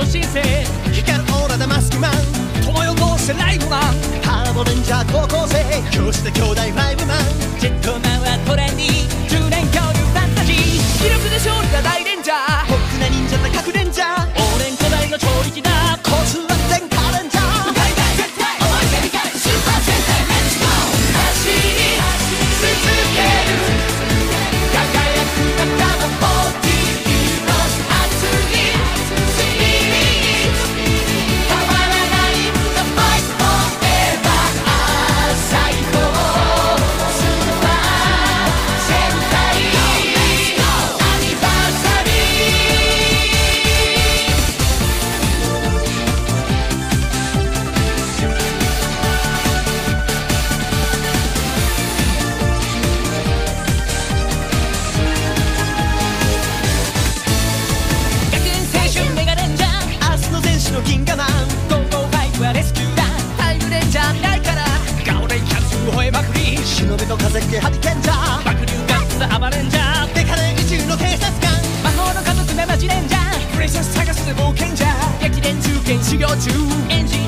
の新星光るオーラでマスクマン友よどうせライブマンターボレンジャー高校生教室で兄弟ライブマンジェットマンはトレンディ10年恐竜ファンタジー気力で勝利が大レンジャー僕な忍者で核レンジャーオレン古代の超力だコツは全カレンジャー海外絶対思い出にかスーパー戦隊レッツゴー走り続ける輝く仲間40ヒーローズ熱いスピリッツ変わらない The Fight Forever 最高スーパー戦隊アニバーサリ学園青春メガレンジャー明日の戦士の銀河マンゴーゴーファイトはレスキューだタイムレンジャー未来からガオレンキャンス吠えまくり忍びと風系ハリケンジャー爆流ガッツアバレンジャーデカレ宇宙の警察官魔法の家族なマジレンジャープレシャス探す冒険者激伝中堅修行中エンジン